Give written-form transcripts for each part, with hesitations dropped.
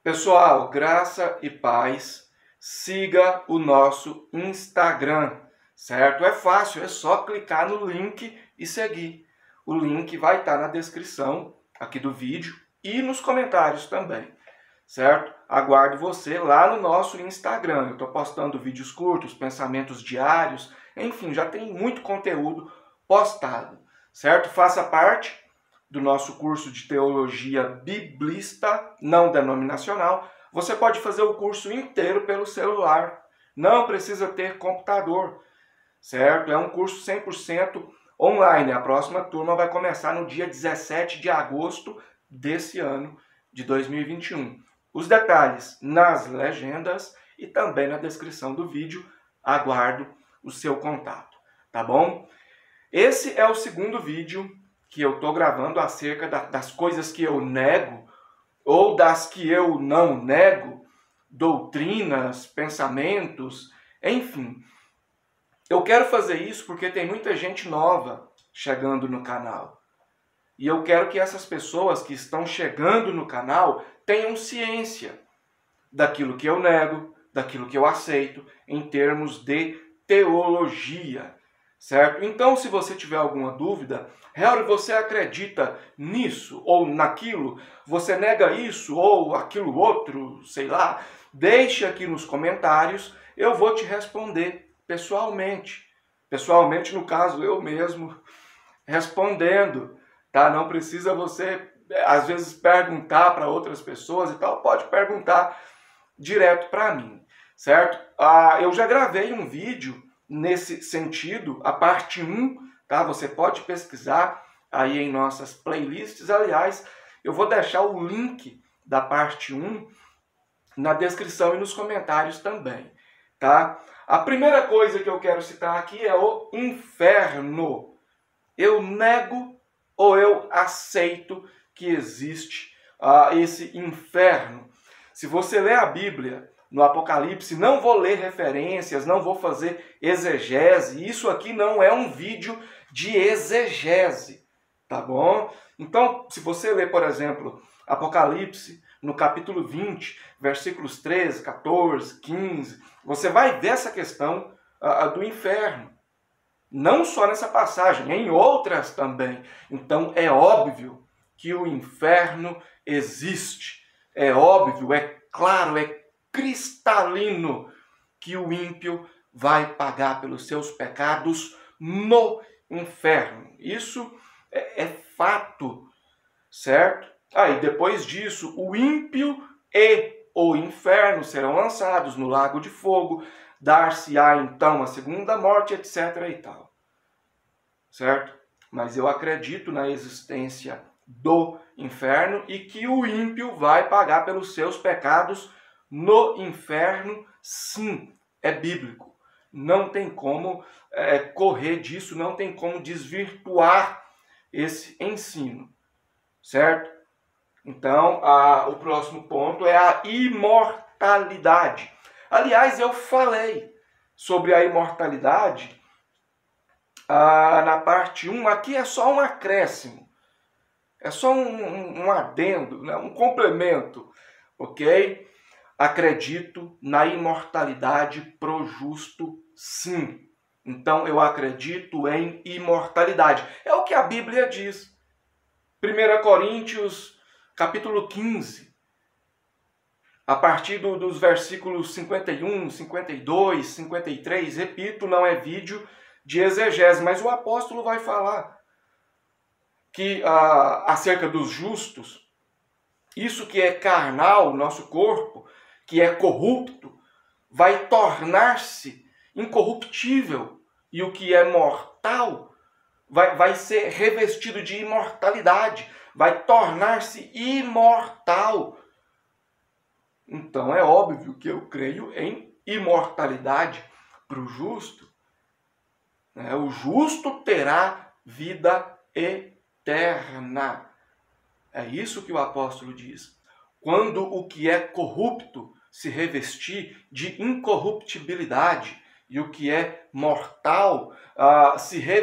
Pessoal, graça e paz, siga o nosso Instagram, certo? É fácil, é só clicar no link e seguir. O link vai estar na descrição aqui do vídeo e nos comentários também, certo? Aguardo você lá no nosso Instagram. Eu estou postando vídeos curtos, pensamentos diários, enfim, já tem muito conteúdo postado, certo? Faça parte do nosso curso de Teologia Biblista não denominacional. Você pode fazer o curso inteiro pelo celular. Não precisa ter computador, certo? É um curso 100% online. A próxima turma vai começar no dia 17 de agosto desse ano de 2021. Os detalhes nas legendas e também na descrição do vídeo. Aguardo o seu contato, tá bom? Esse é o segundo vídeo que eu estou gravando acerca das coisas que eu nego ou das que eu não nego, doutrinas, pensamentos, enfim. Eu quero fazer isso porque tem muita gente nova chegando no canal. E eu quero que essas pessoas que estão chegando no canal tenham ciência daquilo que eu nego, daquilo que eu aceito, em termos de teologia. Certo? Então, se você tiver alguma dúvida, Harry, você acredita nisso ou naquilo? Você nega isso ou aquilo outro, sei lá? Deixe aqui nos comentários, eu vou te responder pessoalmente. Pessoalmente, no caso, eu mesmo respondendo, tá? Não precisa você, às vezes, perguntar para outras pessoas e tal, pode perguntar direto para mim, certo? Eu já gravei um vídeo nesse sentido, a parte 1, tá? Você pode pesquisar aí em nossas playlists. Aliás, eu vou deixar o link da parte 1 na descrição e nos comentários também, tá? A primeira coisa que eu quero citar aqui é o inferno. Eu nego ou eu aceito que existe esse inferno? Se você ler a Bíblia, no Apocalipse, não vou ler referências, não vou fazer exegese. Isso aqui não é um vídeo de exegese, tá bom? Então, se você ler, por exemplo, Apocalipse, no capítulo 20, versículos 13, 14, 15, você vai ver essa questão do inferno. Não só nessa passagem, em outras também. Então, é óbvio que o inferno existe. É óbvio, é claro, é cristalino que o ímpio vai pagar pelos seus pecados no inferno. Isso é fato, certo? E depois disso, o ímpio e o inferno serão lançados no lago de fogo, dar-se-á então a segunda morte, etc. e tal. Certo? Mas eu acredito na existência do inferno e que o ímpio vai pagar pelos seus pecados no inferno, sim, é bíblico. Não tem como correr disso, não tem como desvirtuar esse ensino, certo? Então, o próximo ponto é a imortalidade. Aliás, eu falei sobre a imortalidade na parte 1, aqui é só um acréscimo. É só um adendo, né? Um complemento, ok? Acredito na imortalidade pro justo, sim. Então eu acredito em imortalidade. É o que a Bíblia diz. 1 Coríntios, capítulo 15. A partir dos versículos 51, 52, 53, repito, não é vídeo de exegese, mas o apóstolo vai falar que acerca dos justos, isso que é carnal, nosso corpo, que é corrupto, vai tornar-se incorruptível, e o que é mortal vai ser revestido de imortalidade, vai tornar-se imortal. Então é óbvio que eu creio em imortalidade para o justo. O justo terá vida eterna. É isso que o apóstolo diz. Quando o que é corrupto se revestir de incorruptibilidade e o que é mortal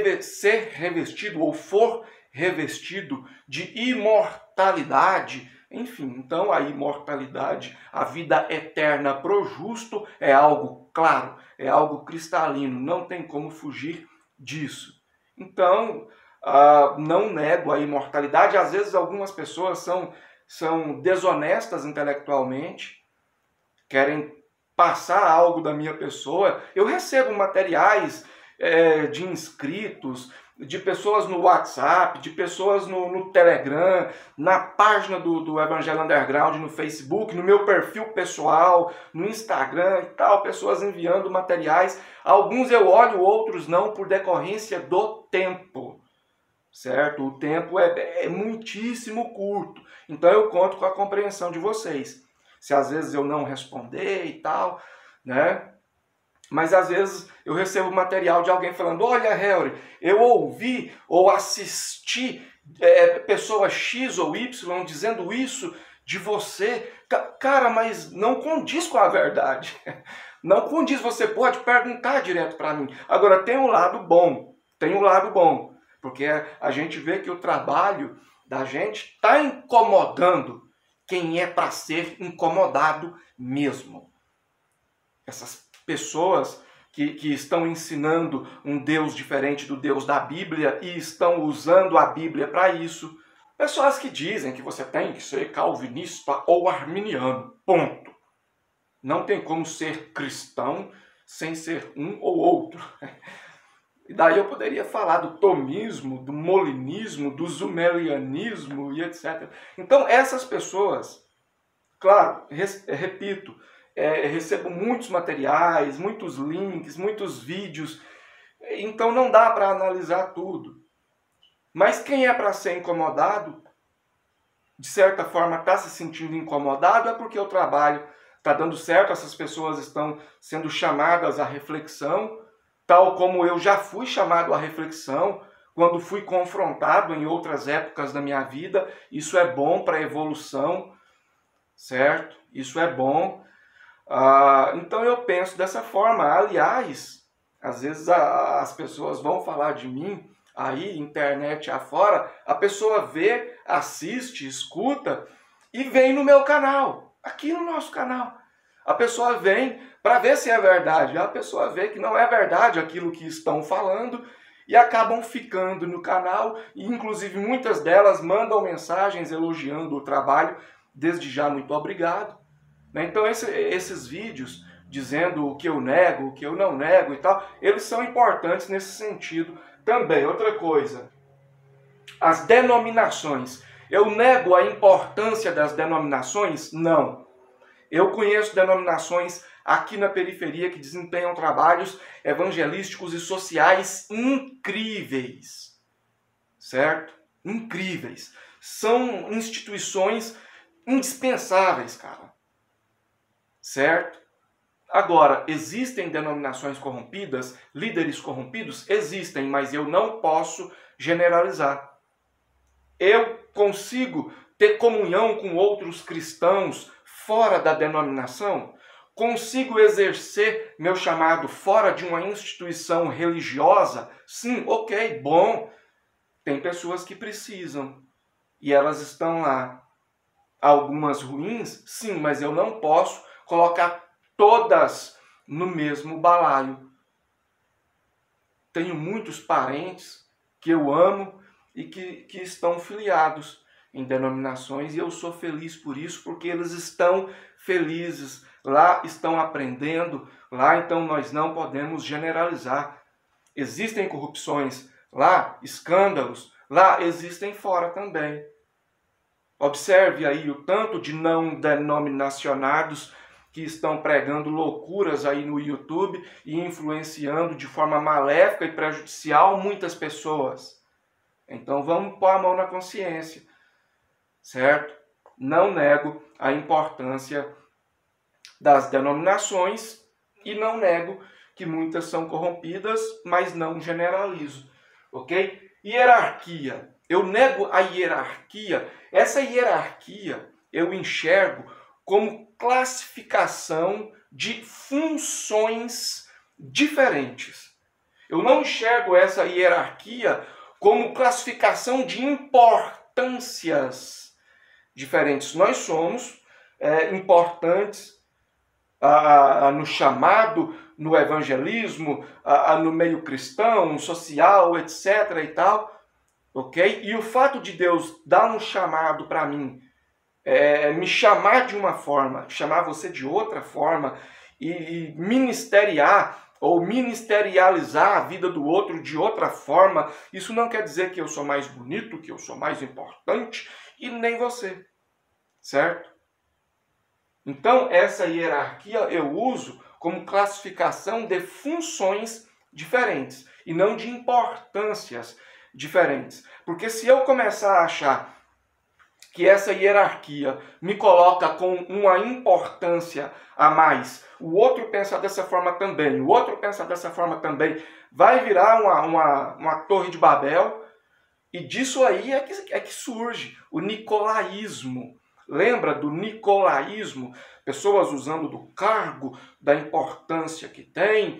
ser revestido ou for revestido de imortalidade, Enfim, então a imortalidade, a vida eterna pro justo é algo claro, é algo cristalino, não tem como fugir disso. Então, não nego a imortalidade. Às vezes algumas pessoas são desonestas intelectualmente, querem passar algo da minha pessoa. Eu recebo materiais de inscritos, de pessoas no WhatsApp, de pessoas no Telegram, na página do Evangelho Underground, no Facebook, no meu perfil pessoal, no Instagram e tal, pessoas enviando materiais. Alguns eu olho, outros não, por decorrência do tempo, certo? O tempo é muitíssimo curto, então eu conto com a compreensão de vocês. Se às vezes eu não responder e tal, né? Mas às vezes eu recebo material de alguém falando: olha, Harry, eu ouvi ou assisti pessoa X ou Y dizendo isso de você. Cara, mas não condiz com a verdade. Não condiz, você pode perguntar direto para mim. Agora, tem um lado bom, porque a gente vê que o trabalho da gente está incomodando quem é para ser incomodado mesmo. Essas pessoas que estão ensinando um Deus diferente do Deus da Bíblia e estão usando a Bíblia para isso. Pessoas que dizem que você tem que ser calvinista ou arminiano. Ponto. Não tem como ser cristão sem ser um ou outro. E daí eu poderia falar do tomismo, do molinismo, do zumerianismo e etc. Então essas pessoas, claro, repito, recebo muitos materiais, muitos links, muitos vídeos, então não dá para analisar tudo. Mas quem é para ser incomodado, de certa forma está se sentindo incomodado, é porque o trabalho está dando certo, essas pessoas estão sendo chamadas à reflexão, tal como eu já fui chamado à reflexão, quando fui confrontado em outras épocas da minha vida. Isso é bom para a evolução, certo? Isso é bom. Então eu penso dessa forma. Aliás, às vezes as pessoas vão falar de mim aí, internet afora, a pessoa vê, assiste, escuta e vem no meu canal, aqui no nosso canal. A pessoa vem para ver se é verdade, a pessoa vê que não é verdade aquilo que estão falando e acabam ficando no canal, e inclusive muitas delas mandam mensagens elogiando o trabalho. Desde já, muito obrigado. Então esses vídeos dizendo o que eu nego, o que eu não nego e tal, eles são importantes nesse sentido também. Outra coisa, as denominações. Eu nego a importância das denominações? Não. Eu conheço denominações aqui na periferia que desempenham trabalhos evangelísticos e sociais incríveis, certo? Incríveis. São instituições indispensáveis, cara. Certo? Agora, existem denominações corrompidas, líderes corrompidos? Existem, mas eu não posso generalizar. Eu consigo ter comunhão com outros cristãos fora da denominação? Consigo exercer meu chamado fora de uma instituição religiosa? Sim, ok, bom. Tem pessoas que precisam e elas estão lá. Algumas ruins? Sim, mas eu não posso colocar todas no mesmo balaio. Tenho muitos parentes que eu amo e que estão filiados em denominações, e eu sou feliz por isso, porque eles estão felizes, lá estão aprendendo, lá então nós não podemos generalizar. Existem corrupções lá, escândalos, lá existem fora também. Observe aí o tanto de não denominacionados que estão pregando loucuras aí no YouTube e influenciando de forma maléfica e prejudicial muitas pessoas. Então vamos pôr a mão na consciência, certo? Não nego a importância das denominações e não nego que muitas são corrompidas, mas não generalizo, ok? Hierarquia. Eu nego a hierarquia. Essa hierarquia eu enxergo como classificação de funções diferentes. Eu não enxergo essa hierarquia como classificação de importâncias diferentes. Nós somos importantes no chamado, no evangelismo, no meio cristão, social, etc. e tal, ok? E o fato de Deus dar um chamado para mim, me chamar de uma forma, chamar você de outra forma, e ministeriar ou ministerializar a vida do outro de outra forma, isso não quer dizer que eu sou mais bonito, que eu sou mais importante, e nem você, certo? Então, essa hierarquia eu uso como classificação de funções diferentes e não de importâncias diferentes. Porque se eu começar a achar que essa hierarquia me coloca com uma importância a mais, o outro pensa dessa forma também, o outro pensa dessa forma também, vai virar uma torre de Babel, e disso aí é que surge o nicolaísmo. Lembra do nicolaísmo? Pessoas usando do cargo, da importância que tem,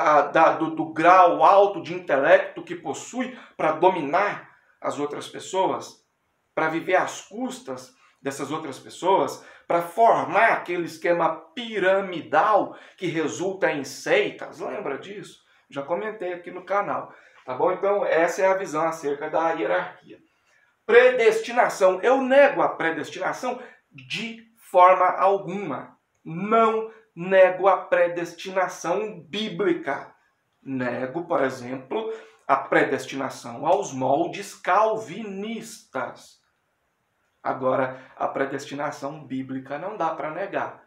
do grau alto de intelecto que possui para dominar as outras pessoas, para viver às custas dessas outras pessoas, para formar aquele esquema piramidal que resulta em seitas. Lembra disso? Já comentei aqui no canal. Tá bom? Então, essa é a visão acerca da hierarquia. Predestinação. Eu nego a predestinação de forma alguma. Não nego a predestinação bíblica. Nego, por exemplo, a predestinação aos moldes calvinistas. Agora, a predestinação bíblica não dá para negar,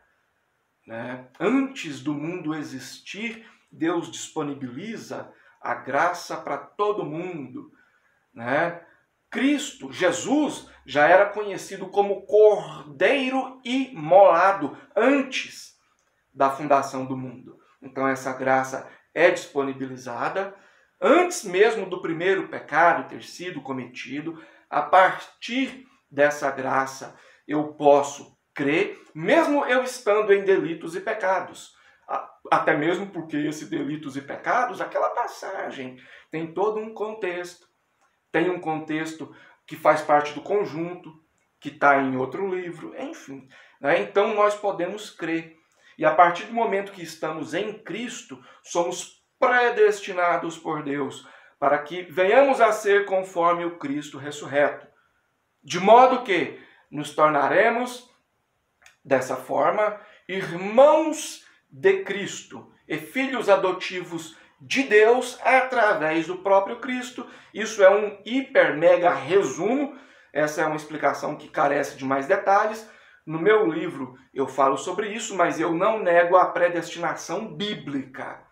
né? Antes do mundo existir, Deus disponibiliza a graça para todo mundo, né? Cristo, Jesus, já era conhecido como Cordeiro imolado antes da fundação do mundo. Então essa graça é disponibilizada antes mesmo do primeiro pecado ter sido cometido. A partir dessa graça eu posso crer, mesmo eu estando em delitos e pecados. Até mesmo porque esse delitos e pecados, aquela passagem, tem todo um contexto. Tem um contexto que faz parte do conjunto, que está em outro livro, enfim. Né? Então nós podemos crer. E a partir do momento que estamos em Cristo, somos predestinados por Deus para que venhamos a ser conforme o Cristo ressurreto. De modo que nos tornaremos, dessa forma, irmãos de Cristo e filhos adotivos de Deus através do próprio Cristo. Isso é um hiper mega resumo. Essa é uma explicação que carece de mais detalhes. No meu livro eu falo sobre isso, mas eu não nego a predestinação bíblica.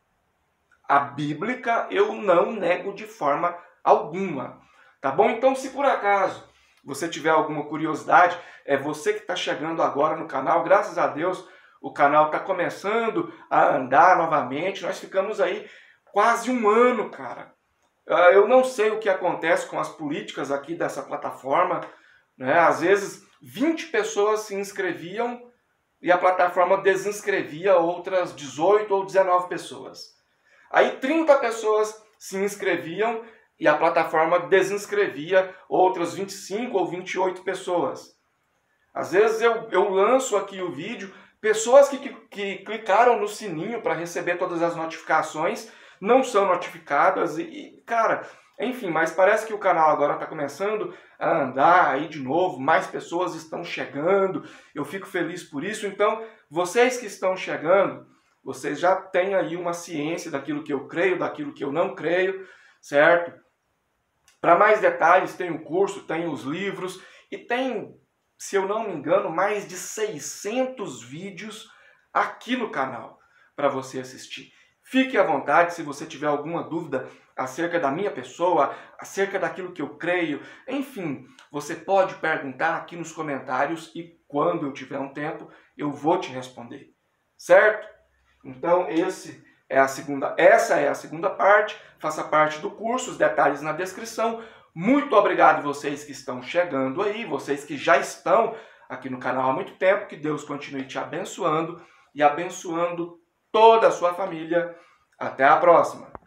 A bíblica eu não nego de forma alguma. Tá bom? Então, se por acaso você tiver alguma curiosidade, é você que está chegando agora no canal, graças a Deus, o canal está começando a andar novamente. Nós ficamos aí quase um ano, cara. Eu não sei o que acontece com as políticas aqui dessa plataforma, né? Às vezes 20 pessoas se inscreviam e a plataforma desinscrevia outras 18 ou 19 pessoas. Aí 30 pessoas se inscreviam e a plataforma desinscrevia outras 25 ou 28 pessoas. Às vezes eu lanço aqui o vídeo, pessoas que clicaram no sininho para receber todas as notificações não são notificadas e, cara, enfim, mas parece que o canal agora está começando a andar aí de novo, mais pessoas estão chegando, eu fico feliz por isso. Então, vocês que estão chegando, vocês já têm aí uma ciência daquilo que eu creio, daquilo que eu não creio, certo? Para mais detalhes, tem o curso, tem os livros e tem, se eu não me engano, mais de 600 vídeos aqui no canal para você assistir. Fique à vontade se você tiver alguma dúvida acerca da minha pessoa, acerca daquilo que eu creio. Enfim, você pode perguntar aqui nos comentários e quando eu tiver um tempo, eu vou te responder. Certo? Então, essa é a segunda parte. Faça parte do curso, os detalhes na descrição. Muito obrigado vocês que estão chegando aí, vocês que já estão aqui no canal há muito tempo. Que Deus continue te abençoando e abençoando toda a sua família. Até a próxima!